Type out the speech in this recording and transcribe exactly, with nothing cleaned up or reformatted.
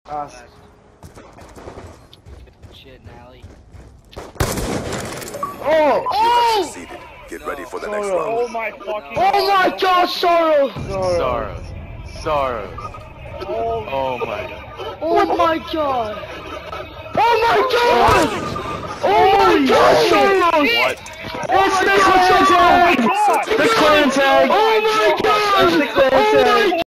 Us. Shit, Nally. Oh! Oh! Succeeded. Get ready for the next round. Oh my fucking Oh my god, Sorrow! Sorrows. Sorrows. Oh, Oh my god. Oh my god! Oh my god! Oh my god, Sorrow! What? It's the clan tag! The clan tag! Oh my god!